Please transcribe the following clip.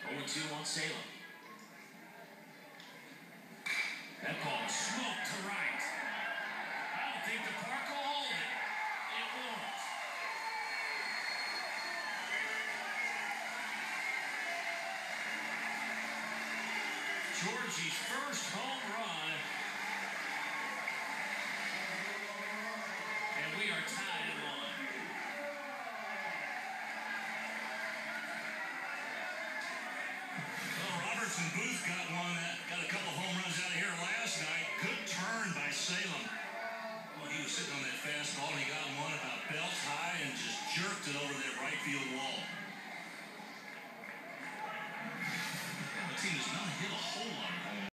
0-2 on Salem. That ball smoked to right. I don't think the park will hold it. It won't. Georgie's first home run. And we are tied at 1. And Booth got a couple home runs out of here last night. Good turn by Salem. Well, he was sitting on that fastball and he got one about belt high and just jerked it over that right field wall. The team does not hit a whole lot of home